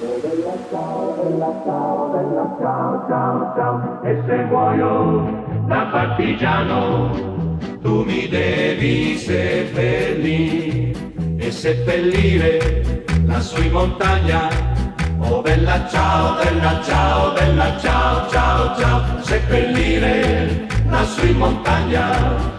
bella ciao, bella ciao, bella ciao, ciao, ciao. E se muoio da partigiano, tu mi devi seppellire e seppellire lassù in montagna. Oh bella ciao, bella ciao, bella ciao, ciao, ciao. Seppellire lassù in montagna.